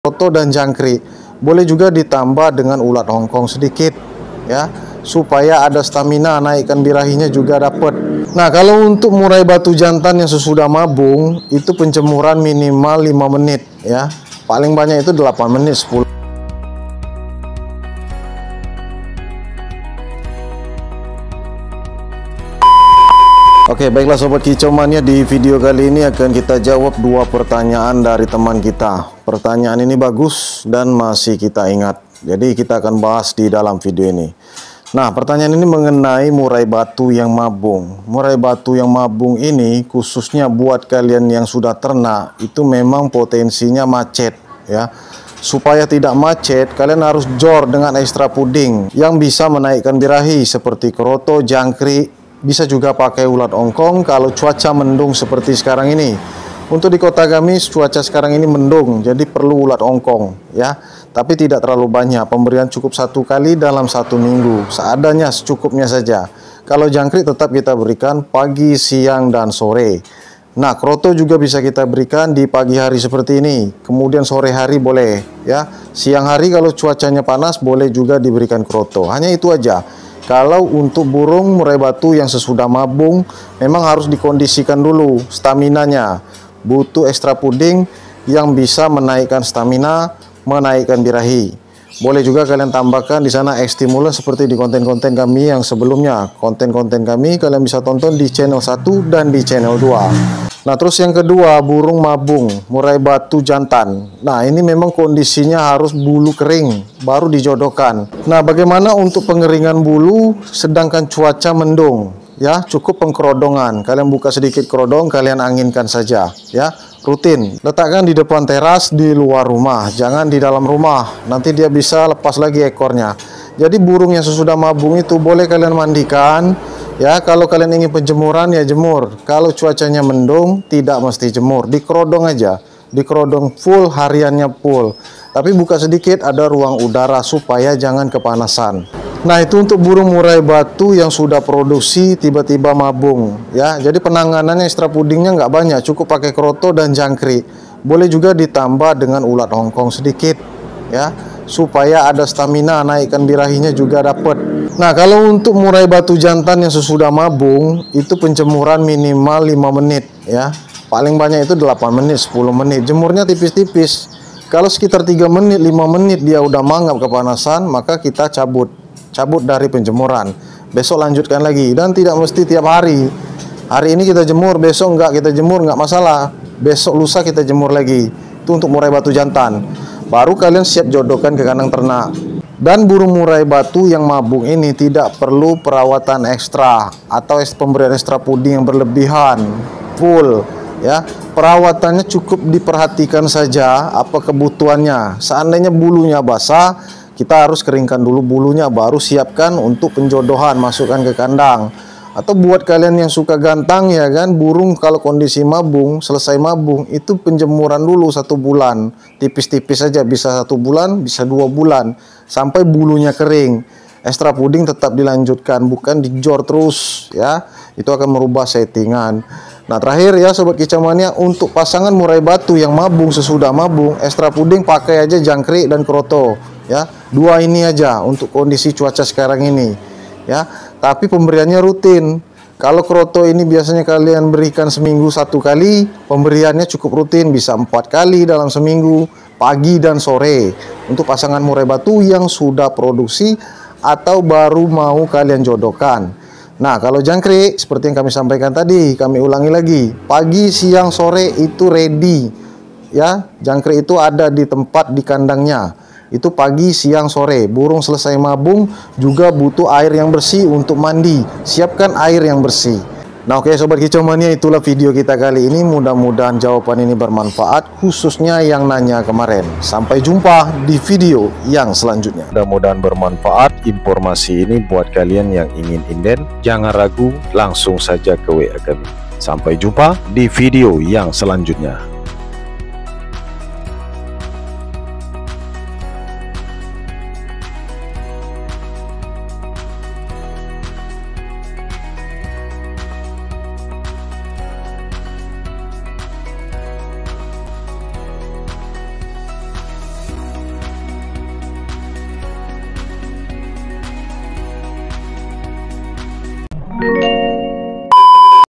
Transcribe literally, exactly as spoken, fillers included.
Kroto dan jangkrik. Boleh juga ditambah dengan ulat Hongkong sedikit ya, supaya ada stamina, naikkan birahinya juga dapat. Nah, kalau untuk murai batu jantan yang sesudah mabung itu penjemuran minimal lima menit ya. Paling banyak itu delapan menit, sepuluh. Oke, baiklah Sobat Kicau Mania, di video kali ini akan kita jawab dua pertanyaan dari teman kita. Pertanyaan ini bagus dan masih kita ingat, jadi kita akan bahas di dalam video ini. Nah, pertanyaan ini mengenai murai batu yang mabung. Murai batu yang mabung ini khususnya buat kalian yang sudah ternak, itu memang potensinya macet ya. Supaya tidak macet, kalian harus jor dengan ekstra puding yang bisa menaikkan birahi seperti kroto, jangkrik. Bisa juga pakai ulat Hongkong kalau cuaca mendung seperti sekarang ini. Untuk di kota kami cuaca sekarang ini mendung, jadi perlu ulat Hongkong ya. Tapi tidak terlalu banyak, pemberian cukup satu kali dalam satu minggu, seadanya secukupnya saja. Kalau jangkrik tetap kita berikan pagi, siang, dan sore. Nah, kroto juga bisa kita berikan di pagi hari seperti ini, kemudian sore hari boleh ya. Siang hari kalau cuacanya panas boleh juga diberikan kroto. Hanya itu aja. Kalau untuk burung murai batu yang sesudah mabung, memang harus dikondisikan dulu staminanya. Butuh ekstra puding yang bisa menaikkan stamina, menaikkan birahi. Boleh juga kalian tambahkan di sana ekstimulan seperti di konten-konten kami yang sebelumnya. Konten-konten kami kalian bisa tonton di channel satu dan di channel dua. Nah, terus yang kedua, burung mabung murai batu jantan. Nah, ini memang kondisinya harus bulu kering baru dijodohkan. Nah, bagaimana untuk pengeringan bulu sedangkan cuaca mendung ya? Cukup pengkerodongan. Kalian buka sedikit kerodong, kalian anginkan saja ya. Rutin letakkan di depan teras, di luar rumah, jangan di dalam rumah, nanti dia bisa lepas lagi ekornya. Jadi burung yang sesudah mabung itu boleh kalian mandikan ya. Kalau kalian ingin penjemuran ya jemur. Kalau cuacanya mendung tidak mesti jemur, dikerodong aja, dikerodong full, hariannya full, tapi buka sedikit ada ruang udara supaya jangan kepanasan. Nah, itu untuk burung murai batu yang sudah produksi tiba-tiba mabung ya. Jadi penanganannya ekstra pudingnya nggak banyak, cukup pakai kroto dan jangkrik. Boleh juga ditambah dengan ulat Hongkong sedikit ya, supaya ada stamina, naikkan birahinya juga dapat. Nah, kalau untuk murai batu jantan yang sesudah mabung itu penjemuran minimal lima menit ya. Paling banyak itu delapan menit, sepuluh menit. Jemurnya tipis-tipis. Kalau sekitar tiga menit, lima menit dia udah mangap kepanasan, maka kita cabut. Cabut dari penjemuran, besok lanjutkan lagi, dan tidak mesti tiap hari. Hari ini kita jemur, besok enggak kita jemur, enggak masalah. Besok lusa kita jemur lagi. Itu untuk murai batu jantan. Baru kalian siap jodohkan ke kandang ternak. Dan burung murai batu yang mabung ini tidak perlu perawatan ekstra atau pemberian ekstra puding yang berlebihan. Full ya. Perawatannya cukup diperhatikan saja apa kebutuhannya. Seandainya bulunya basah, kita harus keringkan dulu bulunya, baru siapkan untuk penjodohan, masukkan ke kandang. Atau buat kalian yang suka gantang ya kan, burung kalau kondisi mabung, selesai mabung itu penjemuran dulu satu bulan, tipis-tipis saja, bisa satu bulan, bisa dua bulan, sampai bulunya kering. Ekstra puding tetap dilanjutkan, bukan dijor terus ya, itu akan merubah settingan. Nah, terakhir ya Sobat Kicau Mania, untuk pasangan murai batu yang mabung sesudah mabung, ekstra puding pakai aja jangkrik dan kroto ya. Dua ini aja untuk kondisi cuaca sekarang ini ya. Tapi pemberiannya rutin. Kalau kroto ini biasanya kalian berikan seminggu satu kali, pemberiannya cukup rutin, bisa empat kali dalam seminggu, pagi dan sore. Untuk pasangan murai batu yang sudah produksi atau baru mau kalian jodohkan. Nah, kalau jangkrik seperti yang kami sampaikan tadi, kami ulangi lagi, pagi, siang, sore itu ready ya. Jangkrik itu ada di tempat di kandangnya, itu pagi, siang, sore. Burung selesai mabung juga butuh air yang bersih untuk mandi, siapkan air yang bersih. Nah, oke Sobat Kicau Mania, itulah video kita kali ini. Mudah-mudahan jawaban ini bermanfaat, khususnya yang nanya kemarin. Sampai jumpa di video yang selanjutnya. Mudah-mudahan bermanfaat informasi ini buat kalian yang ingin inden. Jangan ragu, langsung saja ke W A kami. Sampai jumpa di video yang selanjutnya.